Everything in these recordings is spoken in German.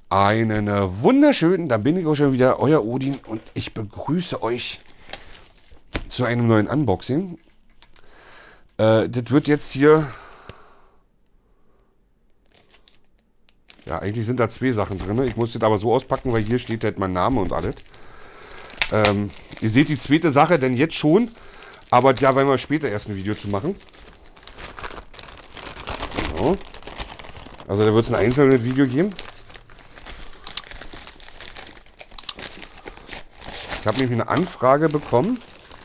Einen wunderschönen, da bin ich auch schon wieder, euer Odin und ich begrüße euch zu einem neuen Unboxing. Das wird jetzt hier, ja eigentlich sind da zwei Sachen drin, ich muss das aber so auspacken, weil hier steht halt mein Name und alles. Ihr seht die zweite Sache denn jetzt schon, aber da werden wir später erst ein Video zu machen. So. Also da wird es ein einzelnes Video geben. Ich habe nämlich eine Anfrage bekommen.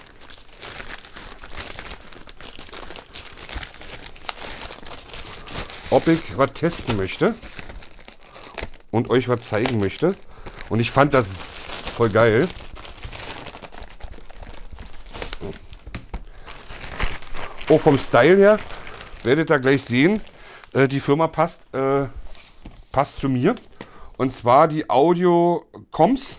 Ob ich was testen möchte. Und euch was zeigen möchte. Und ich fand das voll geil. Oh, vom Style her werdet ihr gleich sehen. Die Firma passt zu mir. Und zwar die Audiocoms.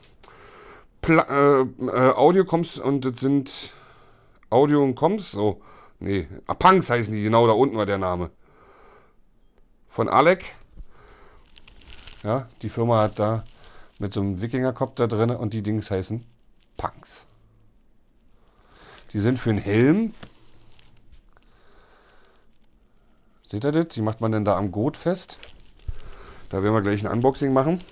Audiocoms und das sind Audio und Coms, so, nee, Punks heißen die, genau, da unten war der Name. Von Alec. Ja, die Firma hat da mit so einem Wikingerkopf da drin und die Dings heißen Punks. Die sind für einen Helm. Seht ihr das? Die macht man dann da am Gurt fest. Da werden wir gleich ein Unboxing machen.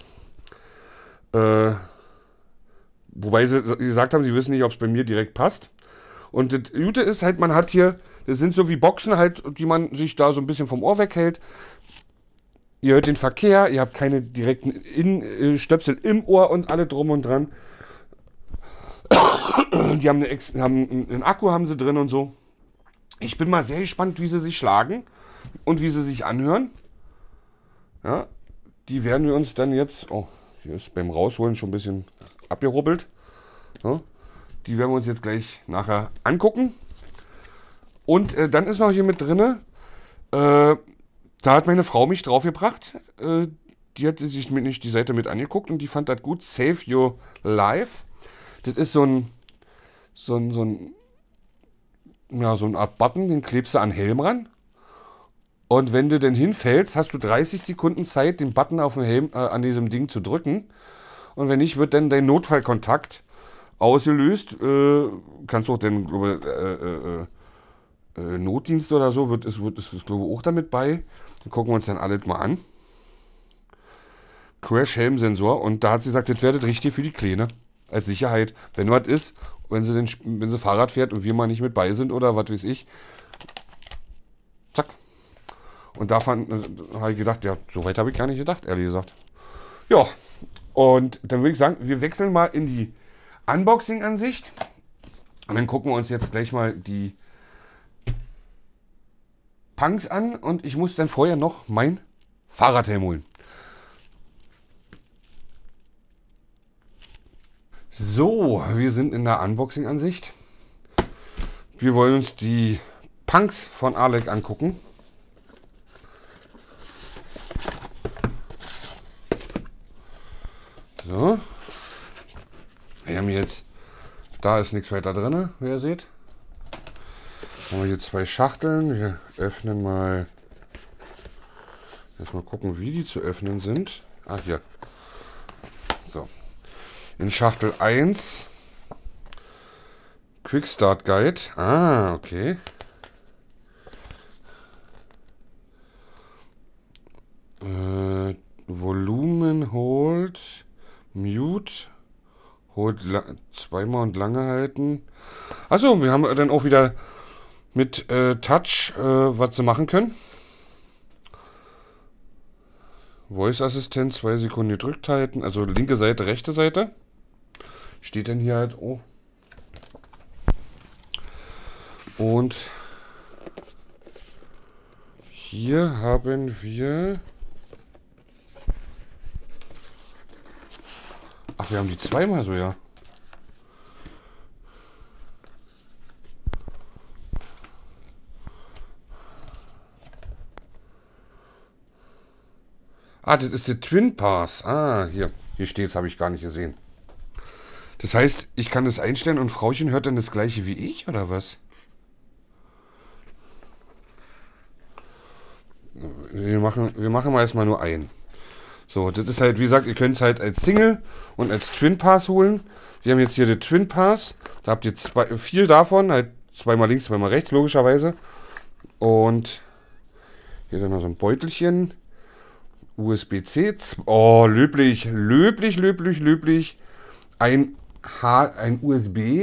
Wobei sie gesagt haben, sie wissen nicht, ob es bei mir direkt passt. Und das Gute ist halt, man hat hier, das sind so wie Boxen halt, die man sich da so ein bisschen vom Ohr weghält. Ihr hört den Verkehr, ihr habt keine direkten Stöpsel im Ohr und alle drum und dran. Die haben, einen Akku haben sie drin und so. Ich bin mal sehr gespannt, wie sie sich schlagen und wie sie sich anhören. Ja, die werden wir uns dann jetzt, oh, hier ist beim Rausholen schon ein bisschen abgerubbelt. So. Die werden wir uns jetzt gleich nachher angucken. Und dann ist noch hier mit drin, da hat meine Frau mich drauf gebracht. Die hat sich nicht die Seite mit angeguckt und die fand das gut. Save Your Life. Das ist so eine Art Button, den klebst du an den Helm ran. Und wenn du denn hinfällst, hast du 30 Sekunden Zeit, den Button auf dem Helm an diesem Ding zu drücken. Und wenn nicht, wird dann dein Notfallkontakt ausgelöst. Kannst du auch den Notdienst oder so, ist glaube ich auch damit bei. Dann gucken wir uns dann alles mal an. Crash-Helm-Sensor. Und da hat sie gesagt, das wäre das richtig für die Kleine. Als Sicherheit. Wenn was ist, wenn sie Fahrrad fährt und wir mal nicht mit bei sind oder was weiß ich. Zack. Und da habe ich gedacht, ja, so weit habe ich gar nicht gedacht, ehrlich gesagt. Ja, und dann würde ich sagen, wir wechseln mal in die Unboxing-Ansicht. Und dann gucken wir uns jetzt gleich mal die Punks an. Und ich muss dann vorher noch mein Fahrradhelm holen. So, wir sind in der Unboxing-Ansicht. Wir wollen uns die Punks von Alec angucken. So. Wir haben jetzt, da ist nichts weiter drin, wie ihr seht. Haben wir hier zwei Schachteln. Wir öffnen mal. Erstmal gucken, wie die zu öffnen sind. Ah, hier. So. In Schachtel 1. Quick Start Guide. Ah, okay. Volumen Hold. Mute. Hold zweimal und lange halten. Achso, wir haben dann auch wieder mit Touch, was sie machen können. Voice Assistent, 2 Sekunden gedrückt halten. Also linke Seite, rechte Seite. Steht dann hier halt, oh. Und hier haben wir... Ach, wir haben die zweimal so, ja. Ah, das ist der Twin Pass. Ah, hier steht es, habe ich gar nicht gesehen. Das heißt, ich kann das einstellen und Frauchen hört dann das gleiche wie ich, oder was? Wir machen mal erstmal nur einen. So, das ist halt, wie gesagt, ihr könnt es halt als Single und als Twin Pass holen. Wir haben jetzt hier den Twin Pass. Da habt ihr 4 davon, halt zweimal links, zweimal rechts, logischerweise. Und hier dann noch so ein Beutelchen. USB-C. Oh, löblich, löblich, löblich, löblich. Ein USB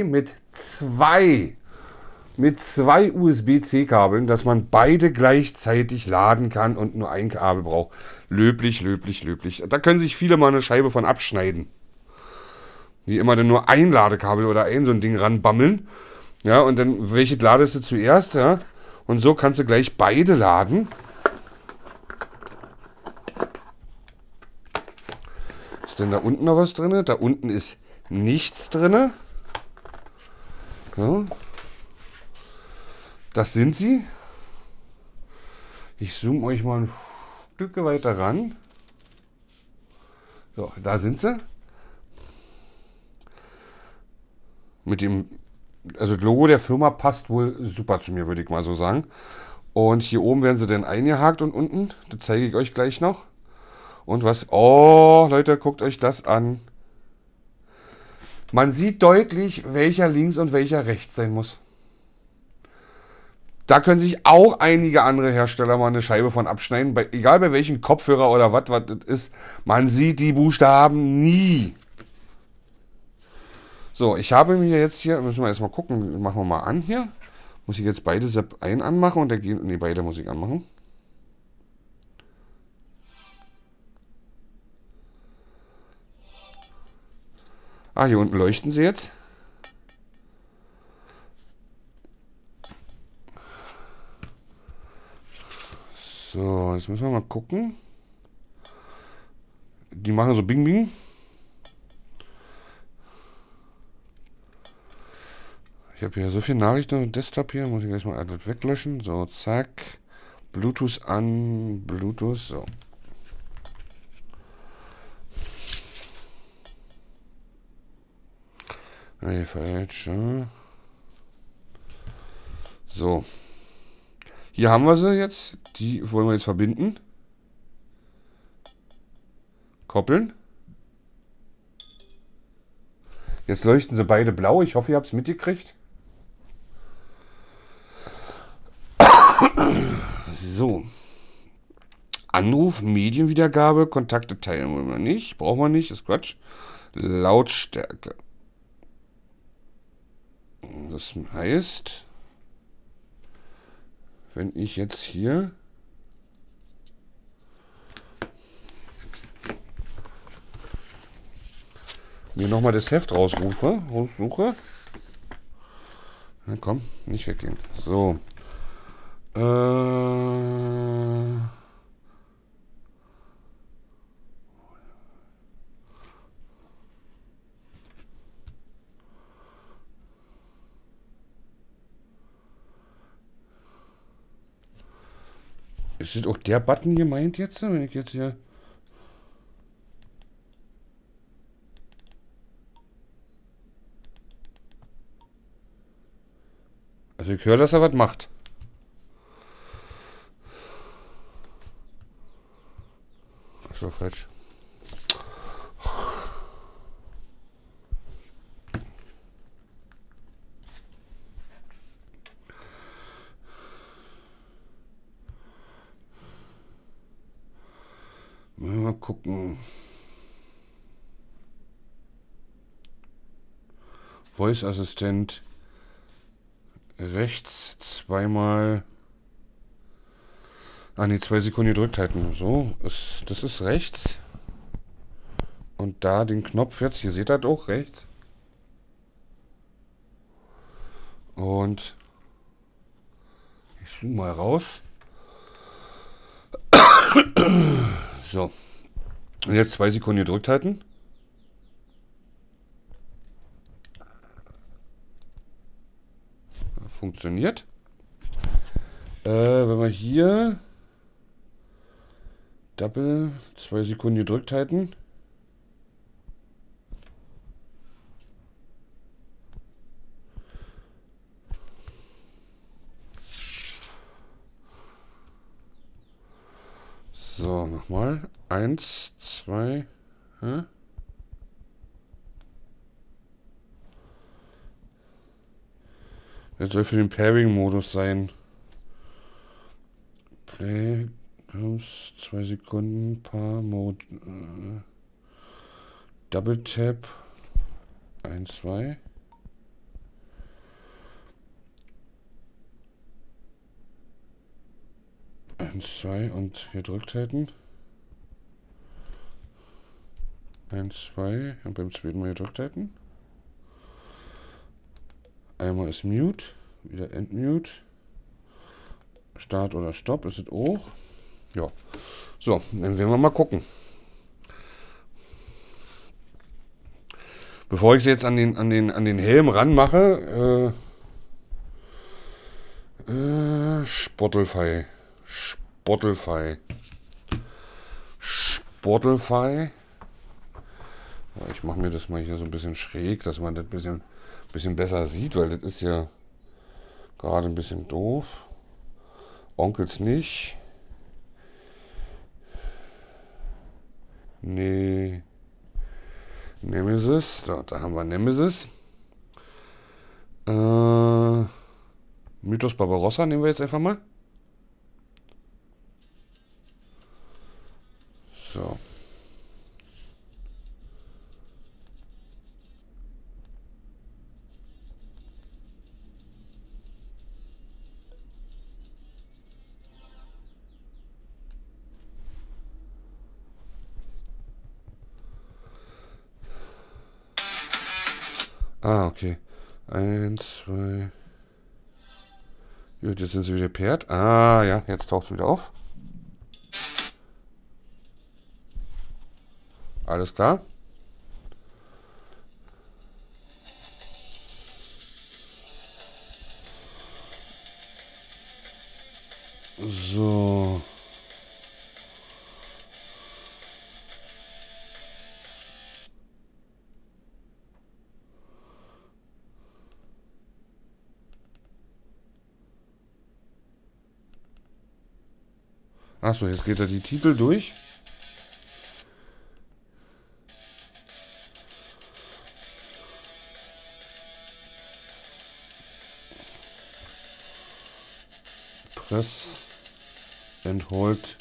mit zwei USB-C-Kabeln, dass man beide gleichzeitig laden kann und nur ein Kabel braucht. Löblich, löblich, löblich. Da können sich viele mal eine Scheibe von abschneiden. Die immer dann nur ein Ladekabel oder ein so ein Ding ranbammeln. Ja, und dann, welche ladest du zuerst, ja? Und so kannst du gleich beide laden. Ist denn da unten noch was drin? Da unten ist nichts drin. Ja. Das sind sie. Ich zoome euch mal ein Stück weiter ran. So, da sind sie. Mit dem, also das Logo der Firma passt wohl super zu mir, würde ich mal so sagen. Und hier oben werden sie dann eingehakt und unten, das zeige ich euch gleich noch. Und was, oh Leute, guckt euch das an. Man sieht deutlich, welcher links und welcher rechts sein muss. Da können sich auch einige andere Hersteller mal eine Scheibe von abschneiden. Egal bei welchem Kopfhörer oder was das ist. Man sieht die Buchstaben nie. So, ich habe mir jetzt hier, müssen wir erstmal gucken, machen wir mal an hier. Muss ich jetzt beide Sepp ein anmachen und der geht, nee, beide muss ich anmachen. Ah, hier unten leuchten sie jetzt. So, jetzt müssen wir mal gucken. Die machen so Bing Bing. Ich habe hier so viele Nachrichten auf dem Desktop hier. Muss ich gleich mal alles weglöschen. So, zack. Bluetooth an. Bluetooth. So. Nee, falsch. So. Hier haben wir sie jetzt. Die wollen wir jetzt verbinden. Koppeln. Jetzt leuchten sie beide blau. Ich hoffe, ihr habt es mitgekriegt. So. Anruf, Medienwiedergabe, Kontakte teilen wollen wir nicht. Brauchen wir nicht, ist Quatsch. Lautstärke. Das heißt, wenn ich jetzt hier mir nochmal das Heft raussuche. Na komm, nicht weggehen. So. Ist das auch der Button gemeint jetzt, wenn ich jetzt hier... Also ich höre, dass er was macht. Ach so, falsch. Mal gucken. Voice Assistent. Rechts zweimal. Ah ne, 2 Sekunden gedrückt halten. So, das ist rechts. Und da den Knopf jetzt, hier seht ihr das auch rechts. Und ich zoome mal raus. So. Und jetzt 2 Sekunden gedrückt halten. Funktioniert. Wenn wir hier Double 2 Sekunden gedrückt halten. So, nochmal. 1, 2. Hä? Das soll für den Pairing-Modus sein. Play, kommst 2 Sekunden, Paar, Mode, Double Tap, 1, 2. Eins, zwei und hier drückt halten. 1, 2 und beim zweiten Mal gedrückt halten. Einmal ist Mute, wieder Entmute. Start oder Stopp ist es auch. Ja. So, dann werden wir mal gucken. Bevor ich es jetzt an den Helm ranmache, Spotify. Ja, ich mache mir das mal hier so ein bisschen schräg, dass man das ein bisschen besser sieht, weil das ist ja gerade ein bisschen doof. Onkels nicht. Nee. Nemesis. Da haben wir Nemesis. Mythos Barbarossa nehmen wir jetzt einfach mal. So. Ah, okay. 1, 2. Gut, jetzt sind sie wieder paired. Ah, ja, jetzt taucht es wieder auf. Alles klar. So. Achso, jetzt geht er die Titel durch. Press and hold.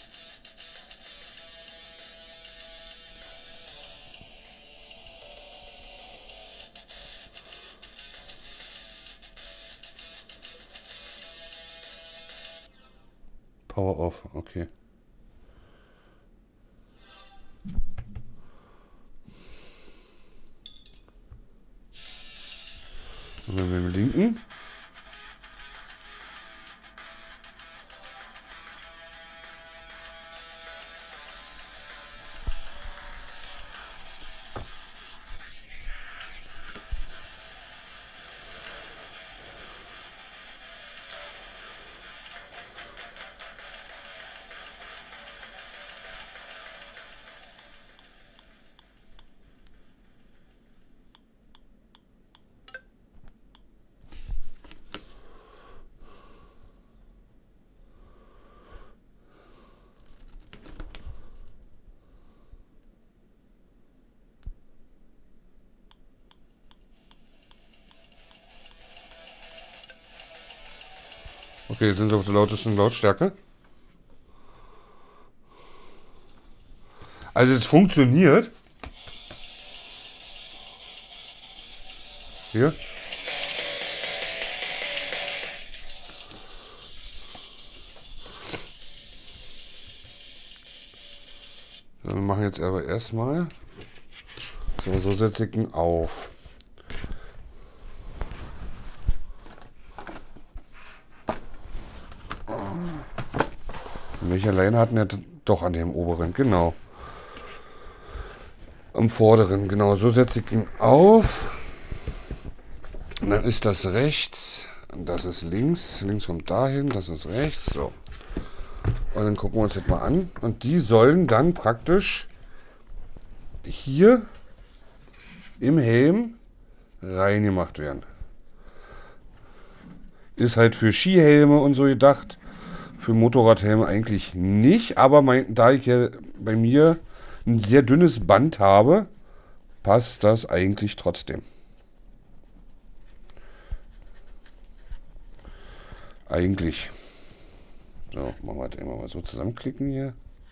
Power off, okay. Und dann mit dem linken. Okay, jetzt sind sie auf der lautesten Lautstärke. Also es funktioniert. Hier. So, wir machen jetzt aber erstmal. So setze ich ihn auf. Welcher Leine hatten wir doch an dem oberen? Genau. Am vorderen, genau. So setze ich ihn auf. Und dann ist das rechts. Und das ist links. Links kommt dahin. Das ist rechts. So. Und dann gucken wir uns das mal an. Und die sollen dann praktisch hier im Helm reingemacht werden. Ist halt für Skihelme und so gedacht. Für Motorradhelme eigentlich nicht, aber da ich ja bei mir ein sehr dünnes Band habe, passt das eigentlich trotzdem. Eigentlich. So, machen wir das immer mal so zusammenklicken hier.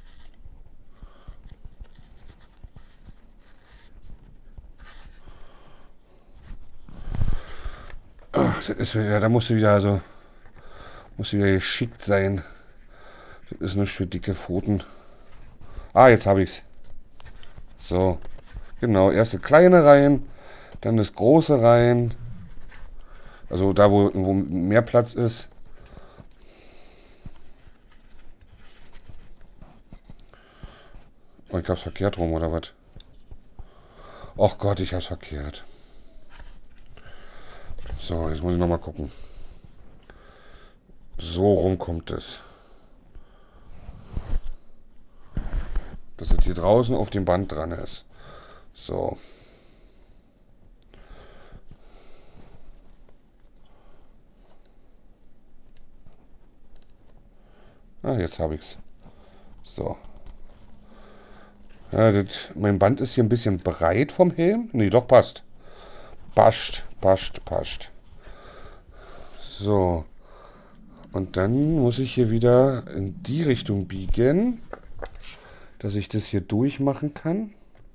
Ach, das ist wieder, da musst du wieder geschickt sein. Das ist nicht für dicke Pfoten. Ah, jetzt habe ich's. So, genau, erste kleine rein, dann das große rein. Also da, wo mehr Platz ist. Oh, ich hab's verkehrt rum, oder was? Och Gott, ich hab's verkehrt. So, jetzt muss ich nochmal gucken. So rum kommt es. Dass es hier draußen auf dem Band dran ist. So. Ah, jetzt habe ich's. So. Ja, mein Band ist hier ein bisschen breit vom Helm. Nee, doch passt. Passt. So. Und dann muss ich hier wieder in die Richtung biegen, dass ich das hier durchmachen kann.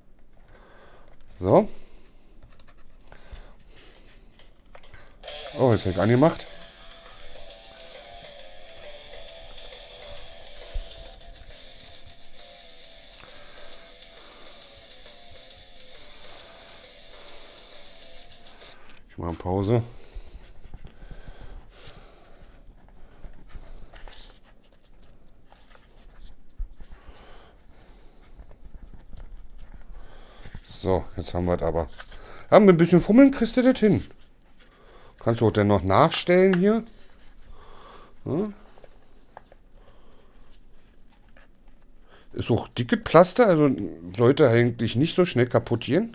So. Oh, jetzt habe ich angemacht. Ich mache Pause. So, jetzt haben wir es aber. Ja, mit ein bisschen Fummeln kriegst du das hin. Kannst du auch dann noch nachstellen hier. Ja. Ist auch dicke Pflaster, also sollte eigentlich nicht so schnell kaputt gehen.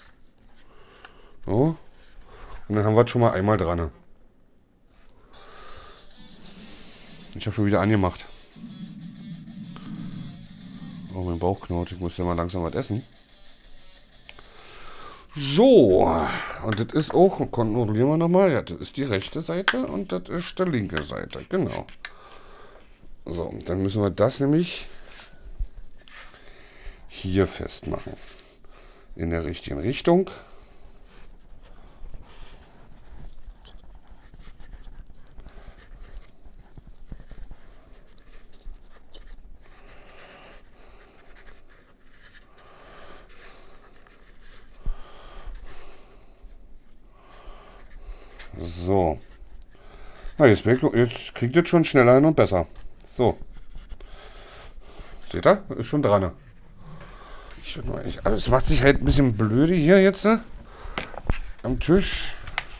So. Und dann haben wir es schon mal einmal dran. Ich habe schon wieder angemacht. Oh, mein Bauch knurrt. Ich muss ja mal langsam was essen. So, und das ist auch, kontrollieren wir nochmal, ja, das ist die rechte Seite und das ist die linke Seite, genau. So, dann müssen wir das nämlich hier festmachen. In der richtigen Richtung. So. Na, jetzt kriegt es schon schneller hin und besser. So. Seht ihr? Ist schon dran. Also es macht sich halt ein bisschen blöde hier jetzt am Tisch.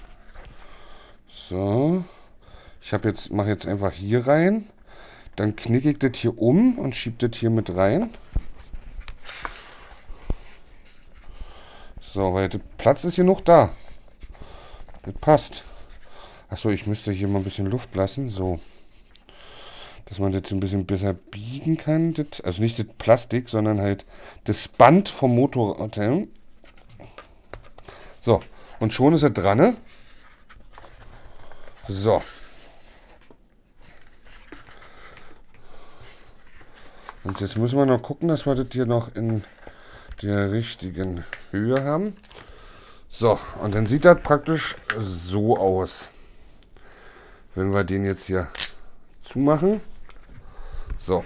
So. Mache jetzt einfach hier rein. Dann knicke ich das hier um und schiebe das hier mit rein. So, weil der Platz ist hier noch da. Das passt. Achso, ich müsste hier mal ein bisschen Luft lassen. So. Dass man das ein bisschen besser biegen kann. Also nicht das Plastik, sondern halt das Band vom Motorrad. So. Und schon ist er dran. So. Und jetzt müssen wir noch gucken, dass wir das hier noch in der richtigen Höhe haben. So, und dann sieht das praktisch so aus. Wenn wir den jetzt hier zumachen. So.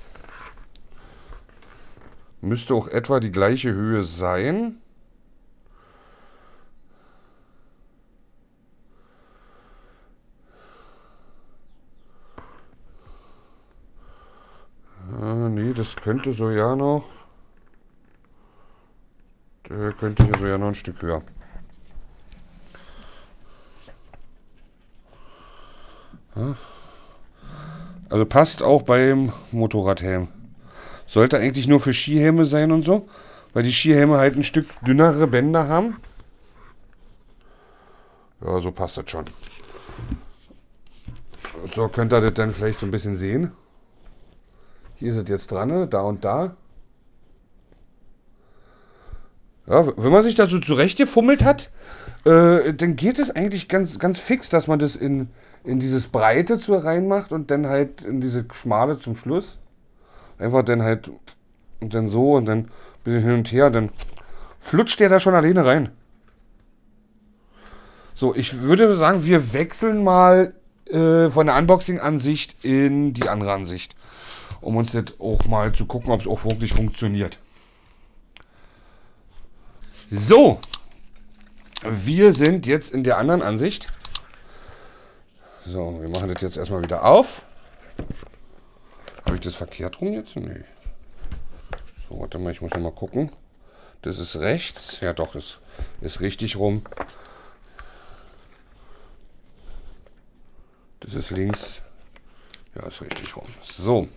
Müsste auch etwa die gleiche Höhe sein. Nee, das könnte so ja noch. Der könnte hier so ja noch ein Stück höher. Also passt auch beim Motorradhelm. Sollte eigentlich nur für Skihelme sein und so, weil die Skihelme halt ein Stück dünnere Bänder haben. Ja, so passt das schon. So könnt ihr das dann vielleicht so ein bisschen sehen. Hier ist es jetzt dran, ne? Da und da. Ja, wenn man sich da so zurechtgefummelt hat, dann geht es eigentlich ganz, ganz fix, dass man das in dieses Breite zu reinmacht und dann halt in diese Schmale zum Schluss. Einfach dann halt und dann so und dann ein bisschen hin und her, dann flutscht der da schon alleine rein. So, ich würde sagen, wir wechseln mal von der Unboxing-Ansicht in die andere Ansicht, um uns das auch mal zu gucken, ob es auch wirklich funktioniert. So, wir sind jetzt in der anderen Ansicht. So, wir machen das jetzt erstmal wieder auf. Habe ich das verkehrt rum jetzt? Nee. So, warte mal, ich muss noch mal gucken. Das ist rechts. Ja doch, ist richtig rum. Das ist links. Ja, ist richtig rum. So.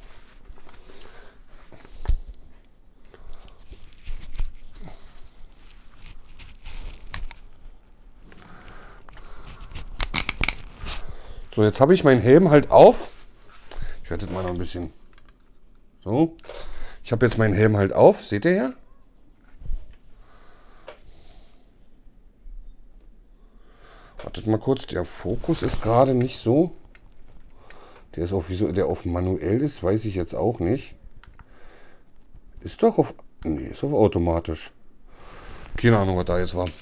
So, jetzt habe ich meinen Helm halt auf. Ich werde das mal noch ein bisschen... So. Ich habe jetzt meinen Helm halt auf. Seht ihr ja? Wartet mal kurz. Der Fokus ist gerade nicht so. Der ist auf, wieso der auf manuell ist, weiß ich jetzt auch nicht. Ist doch auf... Nee, ist auf automatisch. Keine Ahnung, was da jetzt war.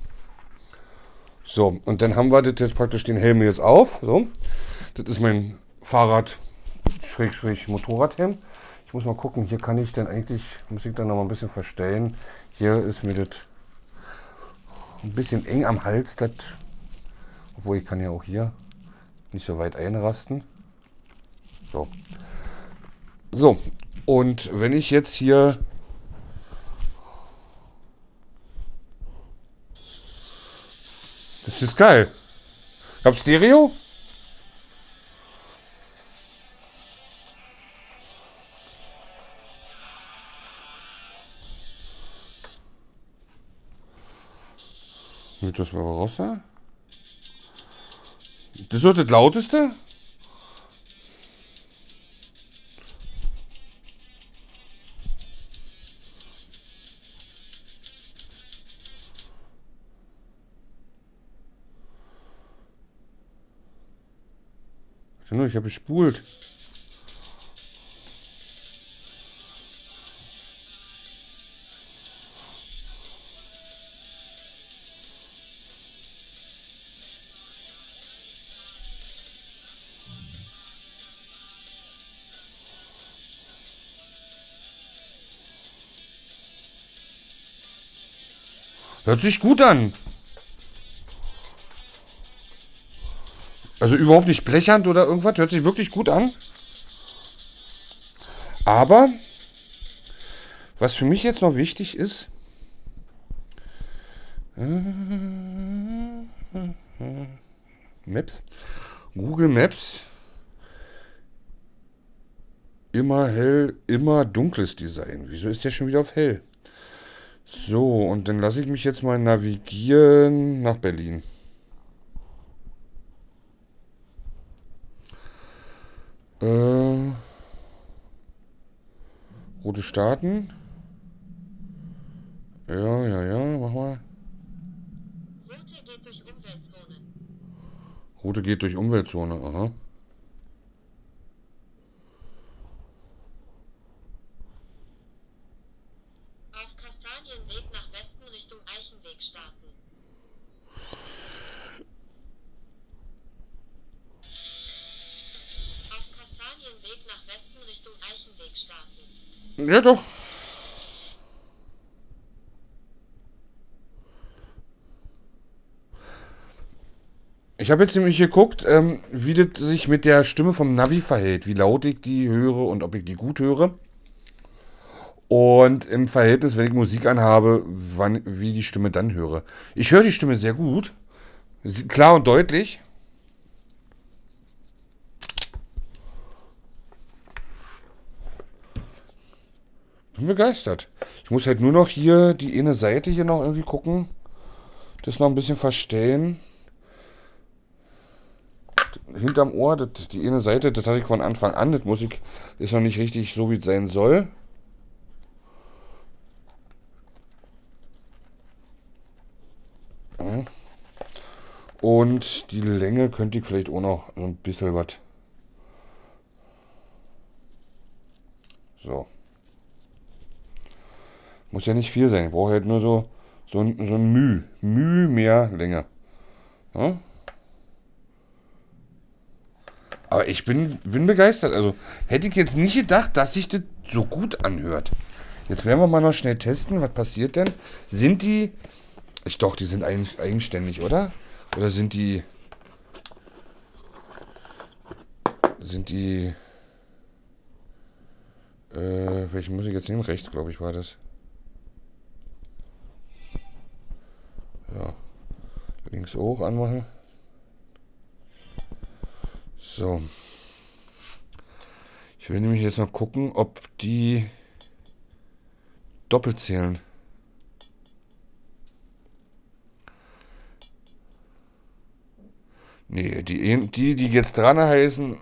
So, und dann haben wir das jetzt praktisch den Helm jetzt auf. So, das ist mein Fahrrad-Motorradhelm. Ich muss mal gucken, hier kann ich dann eigentlich, muss ich dann noch mal ein bisschen verstellen. Hier ist mir das ein bisschen eng am Hals, das, obwohl ich kann ja auch hier nicht so weit einrasten. So. So, und wenn ich jetzt hier... Das ist geil. Ich hab Stereo. Mit das Barbarossa. Das ist doch das lauteste. Ich habe gespult. Hört sich gut an. Also überhaupt nicht blechernd oder irgendwas. Hört sich wirklich gut an. Aber was für mich jetzt noch wichtig ist, Maps, Google Maps, immer hell, immer dunkles Design. Wieso ist der schon wieder auf hell? So, und dann lasse ich mich jetzt mal navigieren nach Berlin. Rote Staaten. Ja, mach mal. Route geht durch Umweltzone. Route geht durch Umweltzone, aha. Auf Kastanienweg nach Westen Richtung Eichenweg starten. Auf Kastanienweg nach Westen Richtung Eichenweg starten. Ja doch. Ich habe jetzt nämlich geguckt, wie das sich mit der Stimme vom Navi verhält, wie laut ich die höre und ob ich die gut höre. Und im Verhältnis, wenn ich Musik anhabe, wie die Stimme dann höre. Ich höre die Stimme sehr gut, klar und deutlich. Bin begeistert. Ich muss halt nur noch hier die eine Seite hier noch irgendwie gucken, das noch ein bisschen verstellen. hinterm Ohr, die eine Seite, das hatte ich von Anfang an. Das Musik ist noch nicht richtig so, wie es sein soll. Und die Länge könnte ich vielleicht auch noch so ein bisschen was. So. Muss ja nicht viel sein. Ich brauche halt nur so ein Müh mehr Länge. Ja? Aber ich bin begeistert. Also hätte ich jetzt nicht gedacht, dass sich das so gut anhört. Jetzt werden wir mal noch schnell testen. Was passiert denn? Sind die... Doch, die sind eigentlich eigenständig, oder? Oder sind die... welche muss ich jetzt nehmen? Rechts, glaube ich, war das. Ja. Links hoch anmachen. So. Ich will nämlich jetzt noch gucken, ob die doppelt zählen. Nee, die jetzt dran heißen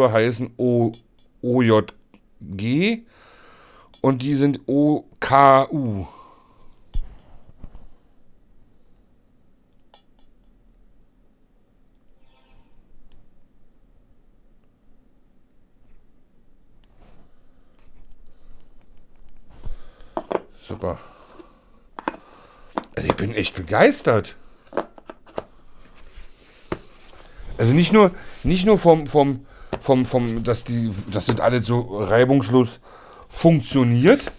OJG und die sind OKU. Super. Also ich bin echt begeistert. Also nicht nur dass das alles so reibungslos funktioniert.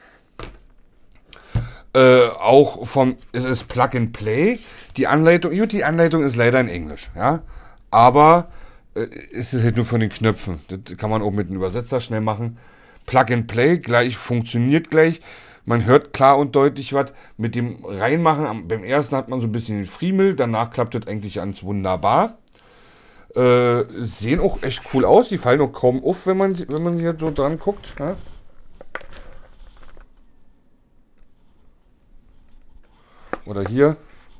Auch es ist Plug and Play. Die Anleitung ist leider in Englisch, ja. Aber es ist halt nur von den Knöpfen. Das kann man auch mit einem Übersetzer schnell machen. Plug and Play gleich funktioniert gleich. Man hört klar und deutlich was. Mit dem Reinmachen, beim ersten hat man so ein bisschen den Friemel, danach klappt das eigentlich ganz wunderbar. Sehen auch echt cool aus. Die fallen auch kaum auf, wenn man hier so dran guckt. Ja? Oder hier.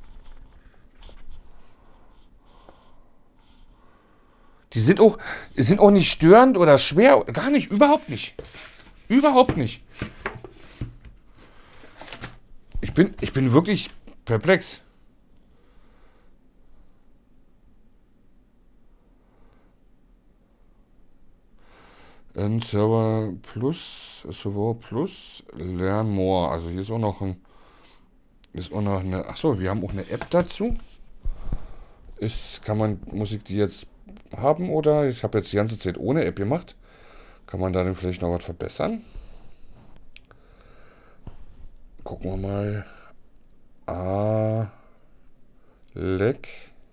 Die sind auch nicht störend oder schwer. Gar nicht, überhaupt nicht. Überhaupt nicht. Ich bin wirklich perplex. Server Plus, Learn More. Also hier ist auch noch eine. Achso, wir haben auch eine App dazu. Muss ich die jetzt haben oder? Ich habe jetzt die ganze Zeit ohne App gemacht. Kann man da denn vielleicht noch was verbessern? Gucken wir mal. Leck.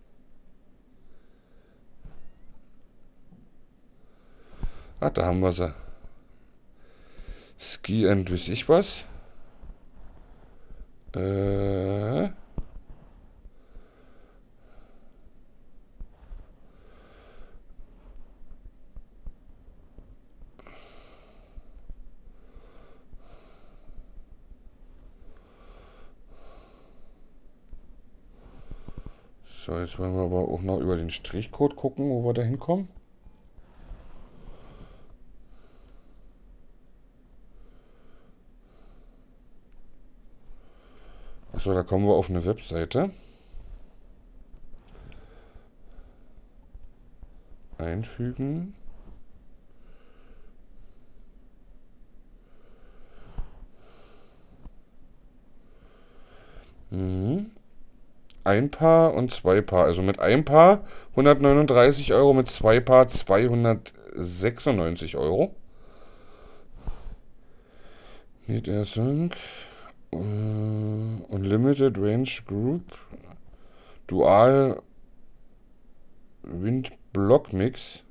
Da haben wir sie. Ski and weiß ich was. So, jetzt wollen wir aber auch noch über den Strichcode gucken, wo wir da hinkommen. Achso, da kommen wir auf eine Webseite. Einfügen. Ein Paar und zwei Paar. Also mit einem Paar 139 Euro, mit zwei Paar 296 Euro. Need Air Sync. Unlimited Range Group. Dual Wind Block Mix.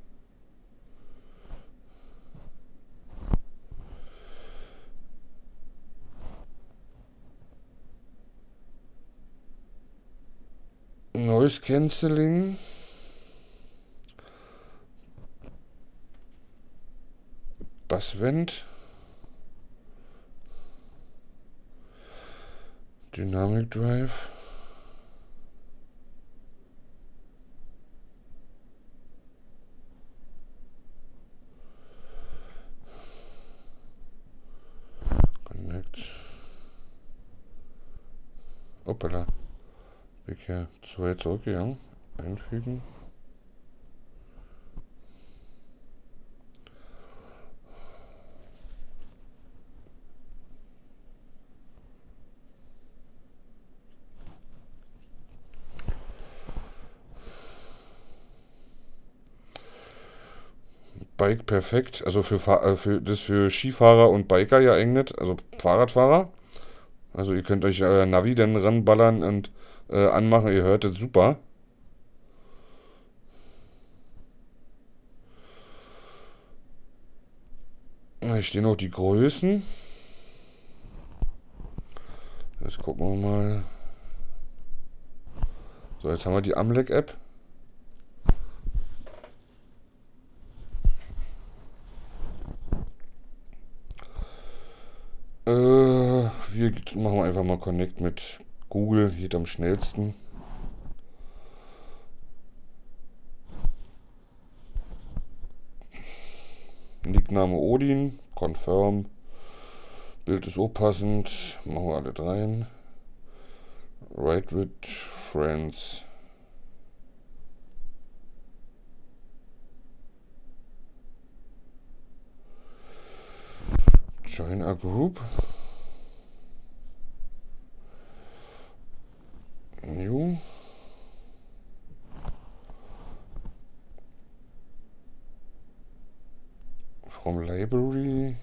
Noise Cancelling. Bassvent. Dynamic Drive. Hoppala. Bin ich ja zu weit zurückgegangen. Einfügen. Bike perfekt, also für Skifahrer und Biker ja geeignet, also Fahrradfahrer. Also ihr könnt euch euer Navi dann ranballern und anmachen, ihr hört das super. Hier stehen auch die Größen. Jetzt gucken wir mal. So, jetzt haben wir die Amlec-App. Wir machen einfach mal Connect mit Google, geht am schnellsten. Nickname Odin, Confirm. Bild ist auch passend, machen wir alle rein. Right with Friends. Join a group. New. From library.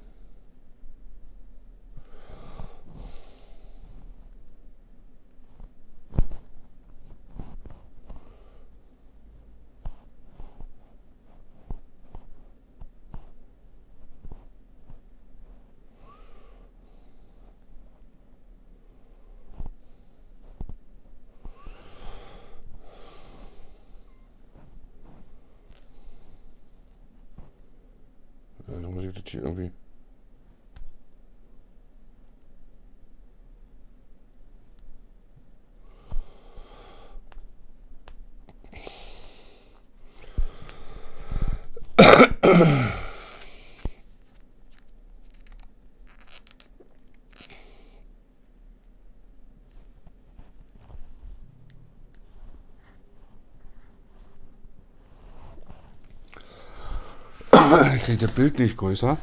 Dann muss ich das hier irgendwie. Ich kriege das Bild nicht größer.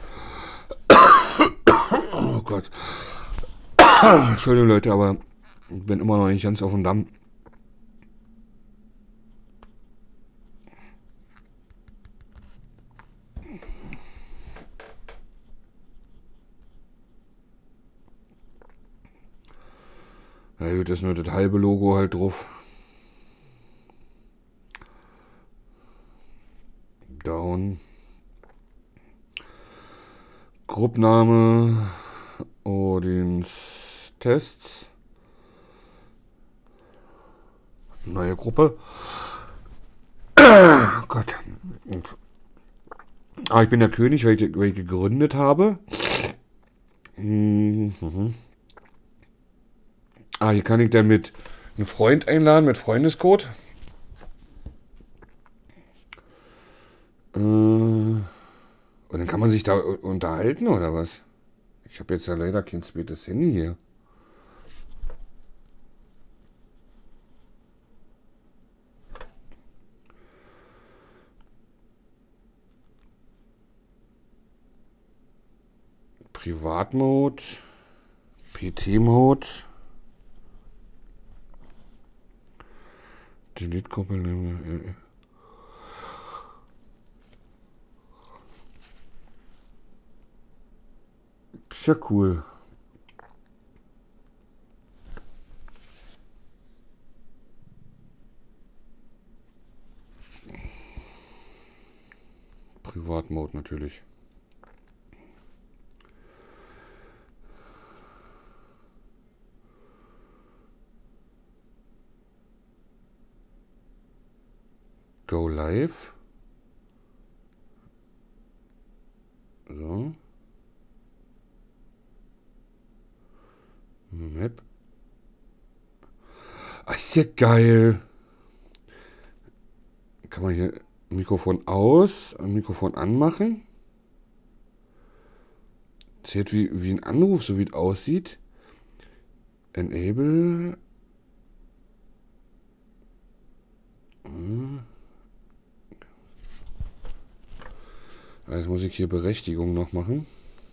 Oh Gott. Entschuldigung Leute, aber ich bin immer noch nicht ganz auf dem Damm. Ja gut, ist nur das halbe Logo halt drauf. Down. Gruppenname. Odins Tests. Neue Gruppe. Oh Gott. Ich bin der König, weil ich gegründet habe. Hier kann ich dann mit einem Freund einladen, mit Freundescode. Und dann kann man sich da unterhalten, oder was? Ich habe jetzt ja leider kein zweites Handy hier. Privatmode, PT-Mode, Delete-Kuppel. Ist ja cool. Privatmode natürlich. Go live. So. Map. Ach, ist ja geil. Kann man hier Mikrofon aus, Mikrofon anmachen. Zählt wie ein Anruf, so wie es aussieht. Enable. Jetzt muss ich hier Berechtigung noch machen.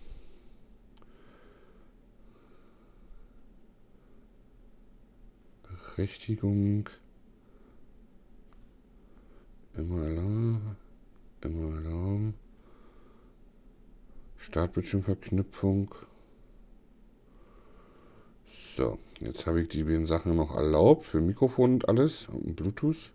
Berechtigung. Immer Alarm. Immer Alarm. Startbildschirmverknüpfung. So, jetzt habe ich die beiden Sachen noch erlaubt für Mikrofon und alles und Bluetooth.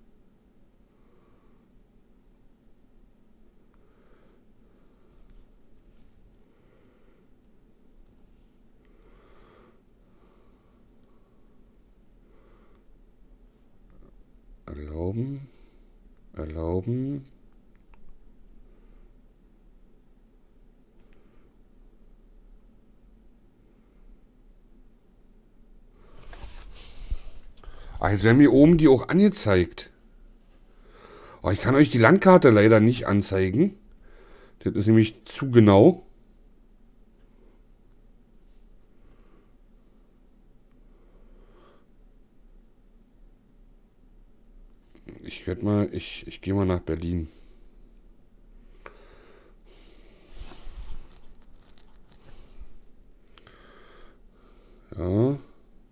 Erlauben. Erlauben. Ah, jetzt werden mir oben die auch angezeigt. Oh, ich kann euch die Landkarte leider nicht anzeigen. Das ist nämlich zu genau. Ich gehe mal nach Berlin. Ja.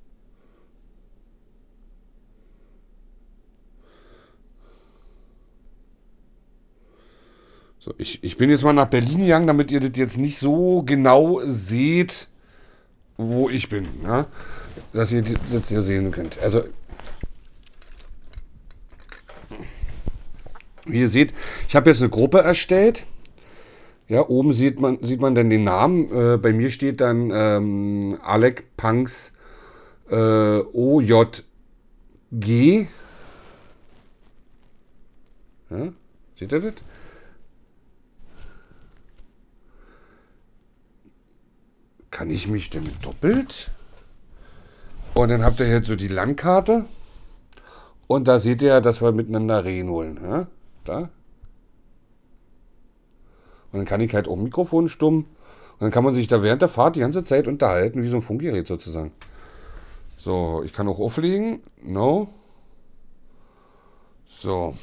So, ich bin jetzt mal nach Berlin gegangen, damit ihr das jetzt nicht so genau seht, wo ich bin. Ja? Dass ihr das jetzt hier sehen könnt. Also, wie ihr seht, ich habe jetzt eine Gruppe erstellt. Ja, oben sieht man dann den Namen. Bei mir steht dann Alec Punks OJG. Ja, seht ihr das? Kann ich mich denn doppelt? Und dann habt ihr jetzt so die Landkarte. Und da seht ihr, dass wir miteinander reden wollen. Ja? Da. Und dann kann ich halt auch Mikrofon stumm. Und dann kann man sich da während der Fahrt die ganze Zeit unterhalten, wie so ein Funkgerät sozusagen. So, ich kann auch auflegen. No. So.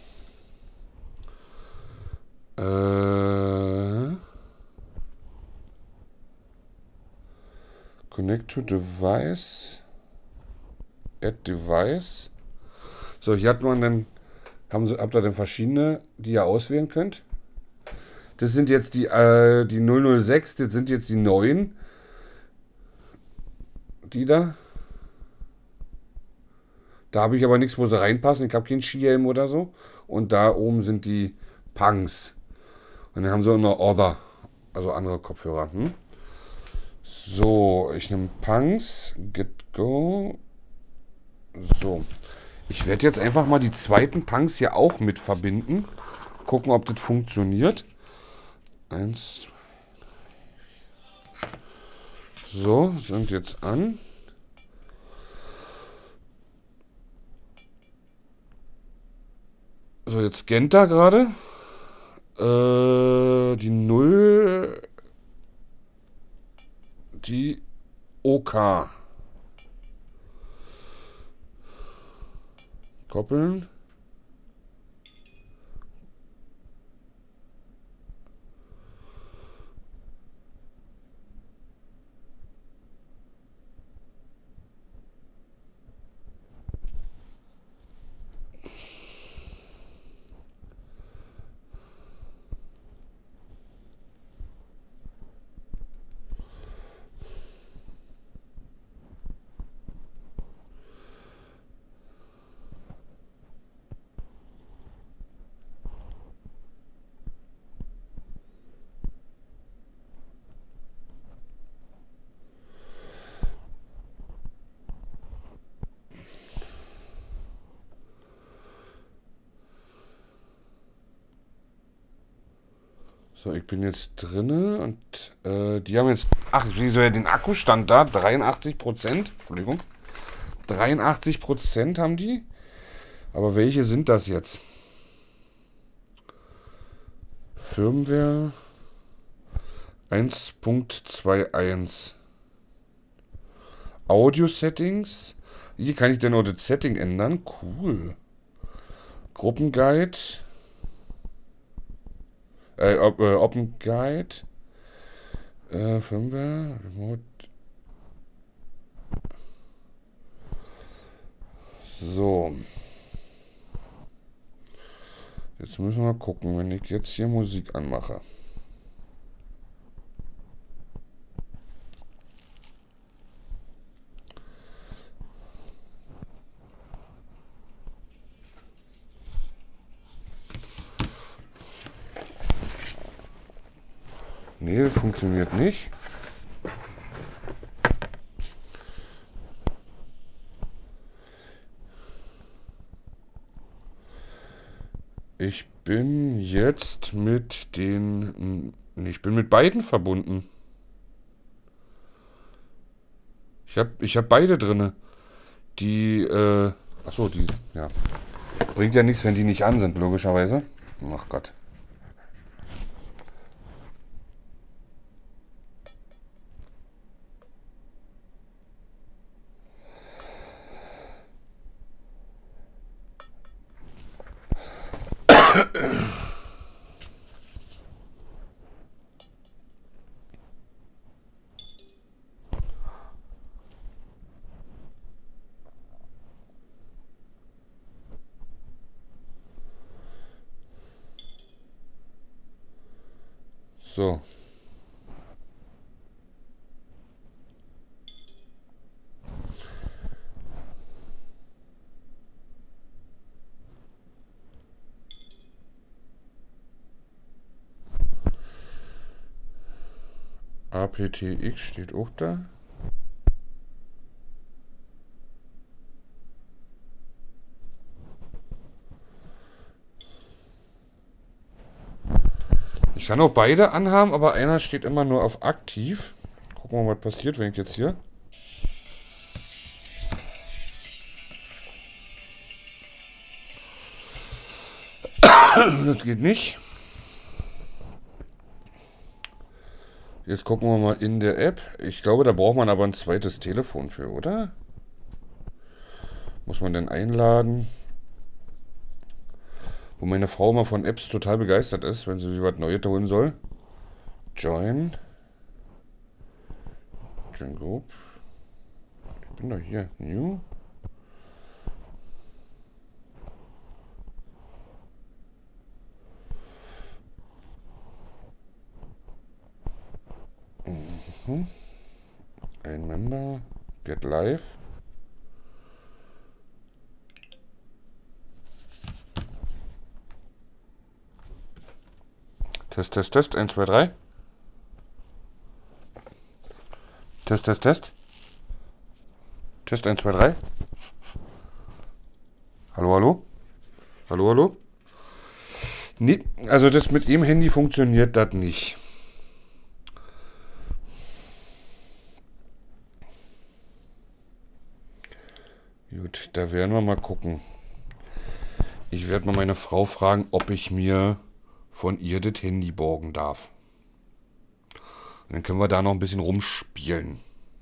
Connect to Device. Add Device. So, hier hat man dann, habt ihr dann verschiedene, die ihr auswählen könnt. Das sind jetzt die 006, das sind jetzt die neuen. Die da. Da habe ich aber nichts, wo sie reinpassen. Ich habe keinen Skihelm oder so. Und da oben sind die Punks. Und dann haben sie auch noch Other, also andere Kopfhörer. So, ich nehme Punks, Get Go. So, ich werde jetzt einfach mal die zweiten Punks hier auch mit verbinden. Gucken, ob das funktioniert. 1, 2, 3, 4. So, sind jetzt an. So, jetzt scannt er gerade. Die 0. Die OK. Koppeln. So, ich bin jetzt drinne und die haben jetzt, ach, ich sehe so ja den Akkustand da, 83%, Entschuldigung, 83% haben die, aber welche sind das jetzt? Firmware 1.21. Audio-Settings. Hier kann ich dann auch das Setting ändern. Cool. Gruppenguide. Open Guide. Firmware. Remote. So. Jetzt müssen wir mal gucken, wenn ich jetzt hier Musik anmache. Nee, das funktioniert nicht. Ich bin jetzt mit den... Ich bin mit beiden verbunden. Ich hab beide drinne. Die, achso, die, ja. Bringt ja nichts, wenn die nicht an sind, logischerweise. Ach Gott. So. aptX steht auch da. Ich kann auch beide anhaben, aber einer steht immer nur auf aktiv. Gucken wir mal, was passiert, wenn ich jetzt hier... Das geht nicht. Jetzt gucken wir mal in der App. Ich glaube, da braucht man aber ein zweites Telefon für, oder? Muss man denn einladen? Wo meine Frau immer von Apps total begeistert ist, wenn sie sich was Neues holen soll. Join Group. Ich bin doch hier. New. Ein Member. Get live. Test, 1, 2, 3. Test. Test 1, 2, 3. Hallo? Hallo? Nee, also das mit dem Handy funktioniert das nicht. Gut, da werden wir mal gucken. Ich werde mal meine Frau fragen, ob ich mir von ihr das Handy borgen darf. Und dann können wir da noch ein bisschen rumspielen.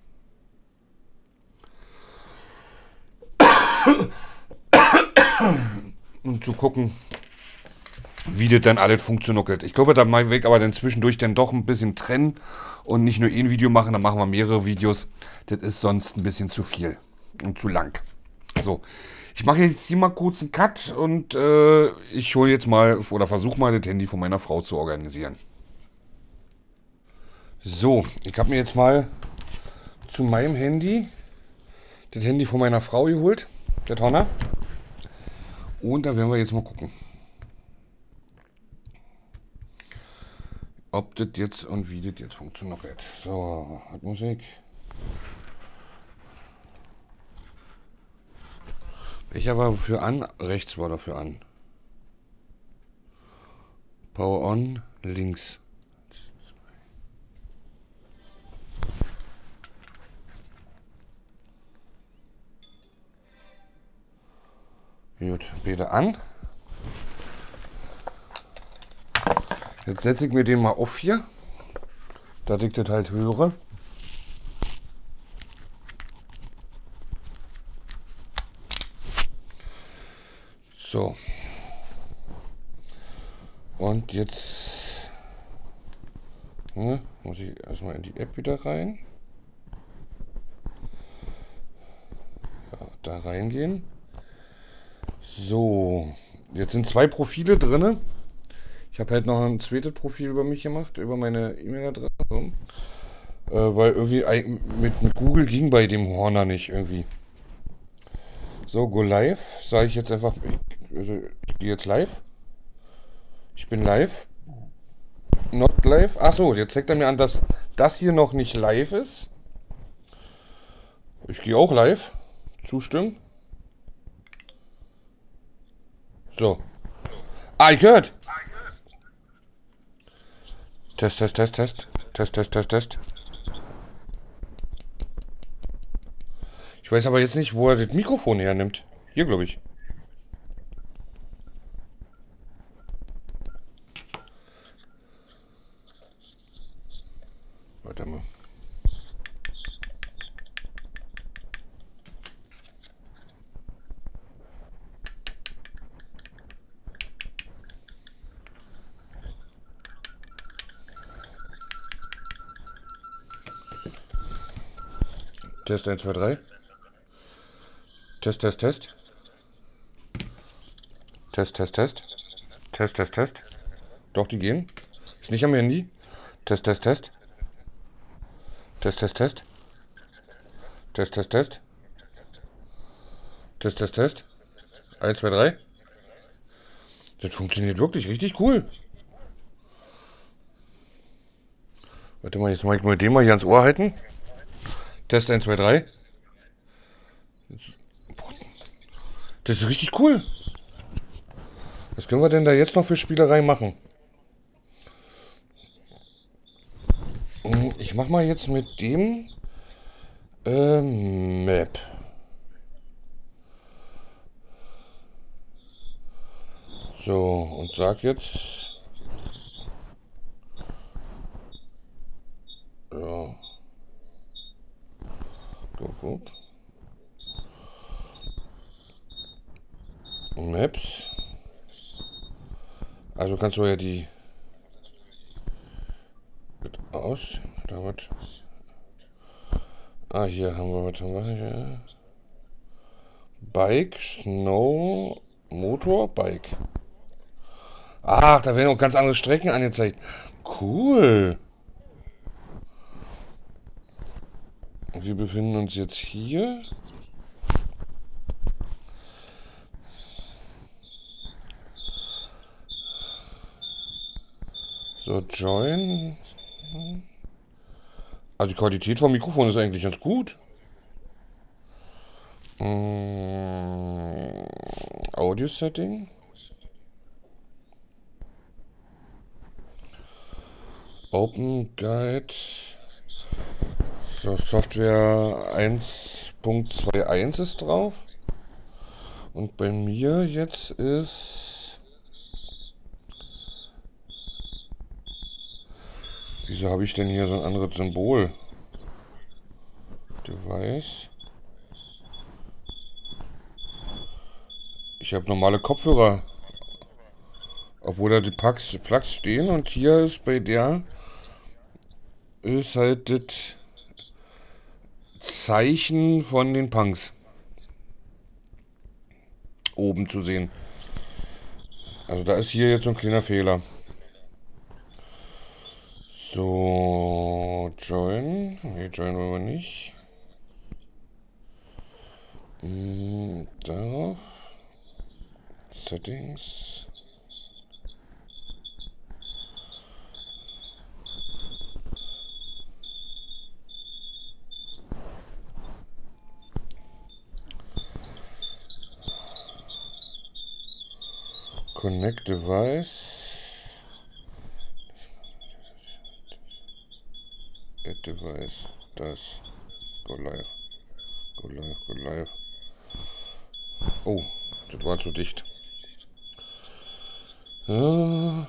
Und zu gucken, wie das dann alles funktioniert. Ich glaube, da mache ich aber dann zwischendurch dann doch ein bisschen trennen und nicht nur ein Video machen, dann machen wir mehrere Videos. Das ist sonst ein bisschen zu viel und zu lang. So, ich mache jetzt hier mal kurz einen Cut und ich hole jetzt mal oder versuche mal das Handy von meiner Frau zu organisieren. So, ich habe mir jetzt mal zu meinem Handy das Handy von meiner Frau geholt, der Tonner. Und da werden wir jetzt mal gucken, ob das jetzt und wie das jetzt funktioniert. So, hat Musik. Welcher war für an? Rechts war dafür an. Power on, links. Gut, wieder an. Jetzt setze ich mir den mal auf hier, dass ich das halt höre. So. Und jetzt muss ich erstmal in die App wieder rein. Ja, da reingehen. So. Jetzt sind 2 Profile drin. Ich habe halt noch ein zweites Profil über mich gemacht, über meine E-Mail-Adresse. Weil irgendwie mit Google ging bei dem Horner nicht irgendwie. So, go live. Sage ich jetzt einfach. Ich gehe jetzt live. Ich bin live. Not live. Achso, jetzt zeigt er mir an, dass das hier noch nicht live ist. Ich gehe auch live. Zustimmen. So. Ah, ich gehört. Test, Test, Test, Test. Test, Test, Test, Test. Ich weiß aber jetzt nicht, wo er das Mikrofon hernimmt. Hier, glaube ich. Warte mal. Test 1, 2, 3. Test, Test, Test. Test, Test, Test. Test, Test, Test. Doch, die gehen. Ist nicht am Handy. Test, Test, Test. Test, Test, Test. Test, Test, Test. Test, Test, Test. 1, 2, 3. Das funktioniert wirklich richtig cool. Warte mal, jetzt mache ich mal den mal hier ans Ohr halten. Test 1, 2, 3. Das ist richtig cool. Was können wir denn da jetzt noch für Spielerei machen? Ich mach mal jetzt mit dem Map. So, und sag jetzt. Ja. Guck. Maps. Also kannst du ja die aus. Da was. Ah, hier haben wir was. Hier. Bike, Snow, Motor, Bike. Ach, da werden auch ganz andere Strecken angezeigt. Cool. Wir befinden uns jetzt hier. So, Join. Also die Qualität vom Mikrofon ist eigentlich ganz gut. Audio-Setting. Open Guide. So, Software 1.21 ist drauf. Und bei mir jetzt ist... Wieso habe ich denn hier so ein anderes Symbol? Device. Ich habe normale Kopfhörer. Obwohl da die Plugs stehen. Und hier ist bei der... ist halt das Zeichen von den Punks oben zu sehen. Also da ist hier jetzt so ein kleiner Fehler. So, Join. Ne, Join wollen wir nicht. Darauf. Settings. Connect Device. Add Device. Das. Go live. Go live, go live. Oh, das war zu dicht. So.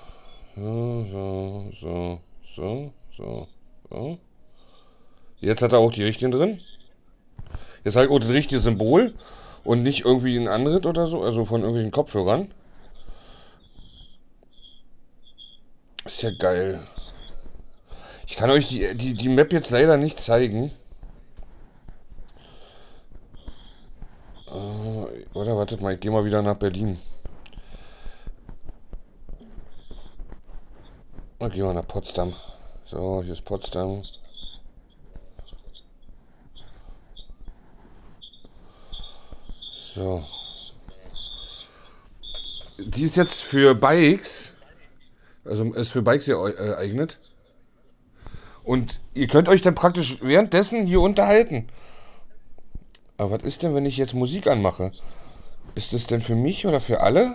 Jetzt hat er auch die richtigen drin. Jetzt habe ich auch das richtige Symbol. Und nicht irgendwie ein Anritt oder so, also von irgendwelchen Kopfhörern. Ist ja geil. Ich kann euch die Map jetzt leider nicht zeigen. Oder wartet mal, ich gehe mal wieder nach Berlin. Dann gehen wir nach Potsdam. So, hier ist Potsdam. So. Die ist jetzt für Bikes. Also ist für Bikes geeignet. Und ihr könnt euch dann praktisch währenddessen hier unterhalten. Aber was ist denn, wenn ich jetzt Musik anmache? Ist das denn für mich oder für alle?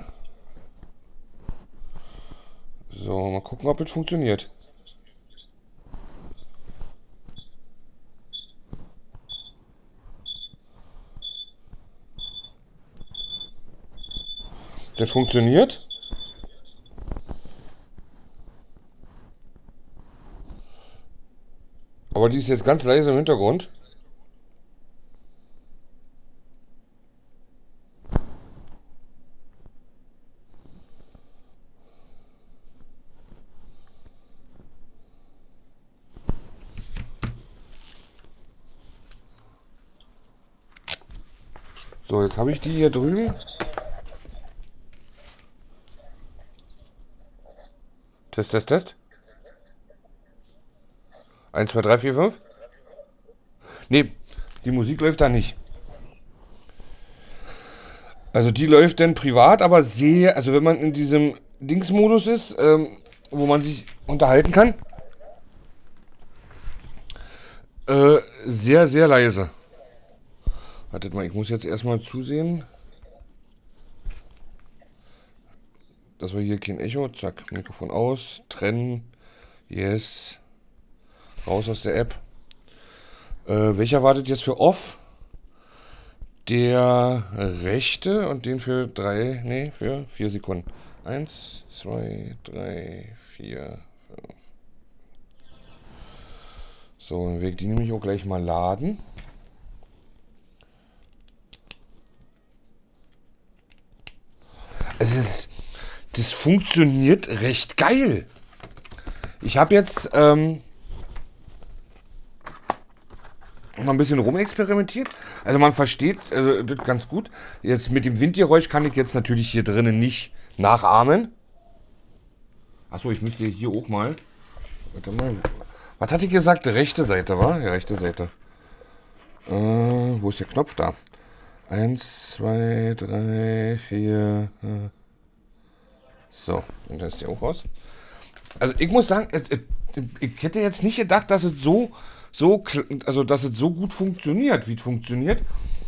So, mal gucken, ob es funktioniert. Das funktioniert. Aber die ist jetzt ganz leise im Hintergrund. So, jetzt habe ich die hier drüben. Test, Test, Test. 1, 2, 3, 4, 5. Nee, die Musik läuft da nicht. Also die läuft dann privat, aber sehr, also wenn man in diesem Dingsmodus ist, wo man sich unterhalten kann, sehr, sehr leise. Wartet mal, ich muss jetzt erstmal zusehen, dass wir hier kein Echo, zack, Mikrofon aus, trennen, yes, raus aus der App. Welcher wartet jetzt für Off? Der rechte und den für für 4 Sekunden. 1, 2, 3, 4, 5. So, dann werde ich die nämlich auch gleich mal laden. Das funktioniert recht geil. Ich habe jetzt mal ein bisschen rumexperimentiert. Also man versteht also das ganz gut. Jetzt mit dem Windgeräusch kann ich jetzt natürlich hier drinnen nicht nachahmen. Achso, ich müsste hier auch mal. Warte mal. Was hatte ich gesagt? Rechte Seite, war? Ja, rechte Seite. Wo ist der Knopf da? 1, 2, 3, 4. So, und da ist der auch raus. Also ich muss sagen, ich hätte jetzt nicht gedacht, dass es dass es so gut funktioniert, wie es funktioniert.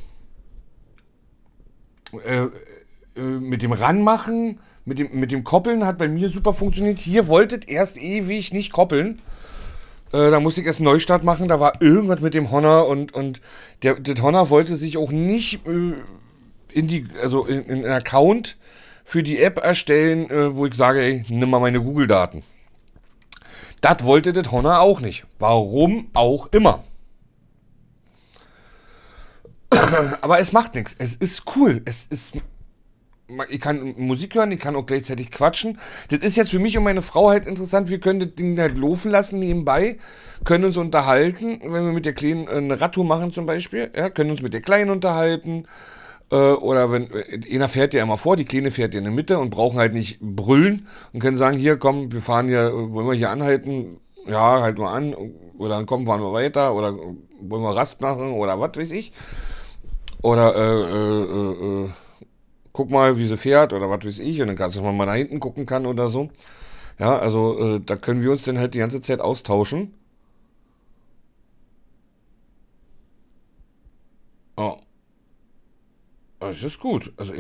Mit dem Ranmachen, mit dem Koppeln hat bei mir super funktioniert. Hier wolltet erst ewig nicht koppeln. Da musste ich erst einen Neustart machen. Da war irgendwas mit dem Honor und der Honor wollte sich auch nicht in einen Account für die App erstellen, wo ich sage, ey, nimm mal meine Google-Daten. Das wollte das Honor auch nicht. Warum auch immer. Aber es macht nichts. Es ist cool. Ich kann Musik hören, ich kann auch gleichzeitig quatschen. Das ist jetzt für mich und meine Frau halt interessant. Wir können das Ding halt laufen lassen nebenbei, können uns unterhalten, wenn wir mit der Kleinen eine Radtour machen zum Beispiel. Ja, können uns mit der Kleinen unterhalten. Oder wenn einer fährt ja immer vor, die Kleine fährt ja in der Mitte und brauchen halt nicht brüllen und können sagen, hier komm, wir fahren hier, wollen wir hier anhalten? Ja, halt mal an. Oder dann kommen, fahren wir weiter. Oder wollen wir Rast machen oder was weiß ich. Oder guck mal, wie sie fährt oder was weiß ich. Und dann kannst du mal nach hinten gucken kann oder so. Ja, also da können wir uns dann halt die ganze Zeit austauschen. Oh, das ist gut. Also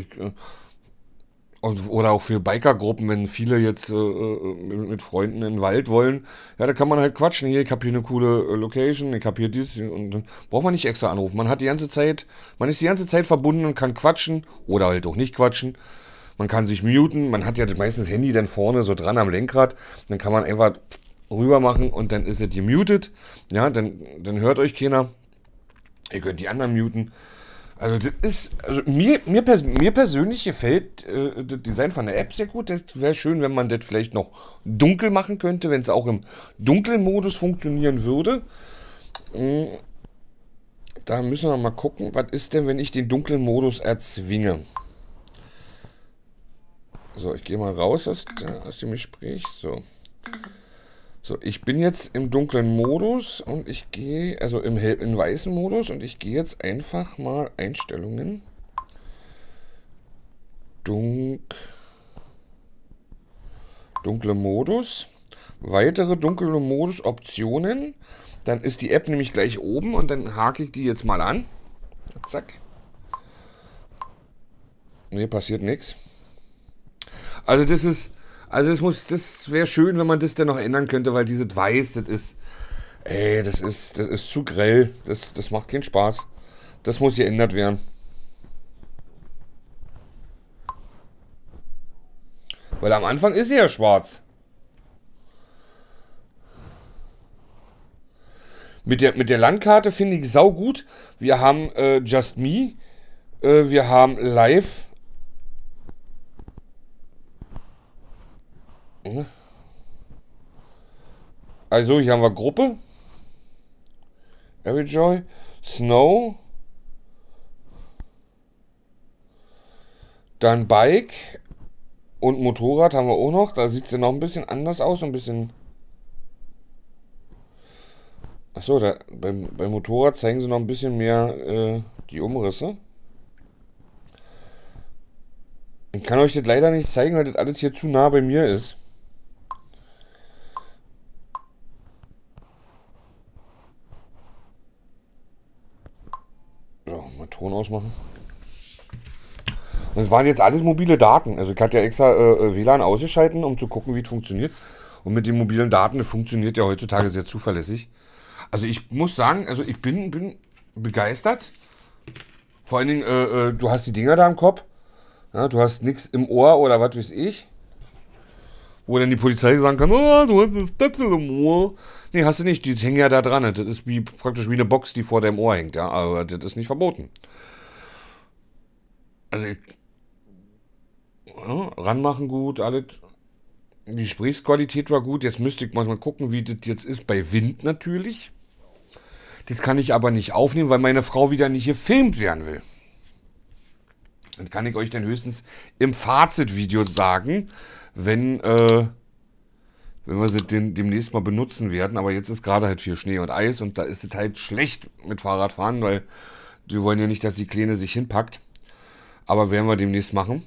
oder auch für Bikergruppen, wenn viele jetzt mit Freunden in den Wald wollen, ja, da kann man halt quatschen. Hier, ich habe hier eine coole Location, ich habe hier dies und dann braucht man nicht extra anrufen. Man ist die ganze Zeit verbunden und kann quatschen oder halt auch nicht quatschen. Man kann sich muten, man hat ja meistens das Handy dann vorne so dran am Lenkrad, dann kann man einfach rüber machen und dann ist es gemutet. Ja, dann hört euch keiner. Ihr könnt die anderen muten. Also das ist, also mir persönlich gefällt das Design von der App sehr gut. Das wäre schön, wenn man das vielleicht noch dunkel machen könnte, wenn es auch im dunklen Modus funktionieren würde. Da müssen wir mal gucken, was ist denn, wenn ich den dunklen Modus erzwinge. So, ich gehe mal raus aus dem Gespräch. So, ich bin jetzt im dunklen Modus und ich gehe, also im weißen Modus, und ich gehe jetzt einfach mal Einstellungen. Dunkle Modus. Weitere dunkle Modus-Optionen. Dann ist die App nämlich gleich oben und dann hake ich die jetzt mal an. Zack. Ne, passiert nichts. Also das wäre schön, wenn man das dann noch ändern könnte, weil dieses Weiß, das ist zu grell. Das macht keinen Spaß. Das muss geändert werden. Weil am Anfang ist sie ja schwarz. Mit der Landkarte finde ich saugut. Wir haben Just Me. Wir haben Live. Also hier haben wir Gruppe. Everyjoy. Snow. Dann Bike. Und Motorrad haben wir auch noch. Da sieht es ja noch ein bisschen anders aus. Ein bisschen. Achso, beim Motorrad zeigen sie noch ein bisschen mehr die Umrisse. Ich kann euch das leider nicht zeigen, weil das alles hier zu nah bei mir ist. So, mal Ton ausmachen. Und es waren jetzt alles mobile Daten. Also ich hatte ja extra WLAN ausgeschalten, um zu gucken, wie es funktioniert. Und mit den mobilen Daten, das funktioniert ja heutzutage sehr zuverlässig. Also ich muss sagen, also ich bin begeistert. Vor allen Dingen, du hast die Dinger da im Kopf. Ja, du hast nichts im Ohr oder was weiß ich. Wo dann die Polizei sagen kann, oh, du hast das Stöpsel im Ohr. Nee, hast du nicht, die hängen ja da dran. Das ist praktisch wie eine Box, die vor deinem Ohr hängt. Ja, aber das ist nicht verboten. Also ranmachen gut, alles. Die Gesprächsqualität war gut. Jetzt müsste ich mal gucken, wie das jetzt ist bei Wind natürlich. Das kann ich aber nicht aufnehmen, weil meine Frau wieder nicht gefilmt werden will. Dann kann ich euch dann höchstens im Fazitvideo sagen, wenn wir sie demnächst mal benutzen werden. Aber jetzt ist gerade halt viel Schnee und Eis und da ist es halt schlecht mit Fahrradfahren, weil wir wollen ja nicht, dass die Kleine sich hinpackt. Aber werden wir demnächst machen.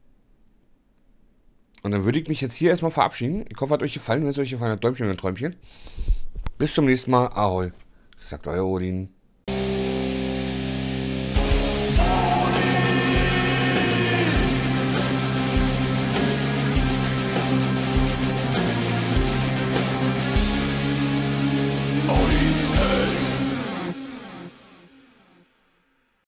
Und dann würde ich mich jetzt hier erstmal verabschieden. Ich hoffe, hat euch gefallen. Wenn es euch gefallen hat, Däumchen und ein Träumchen. Bis zum nächsten Mal. Ahoi. Sagt euer Odin.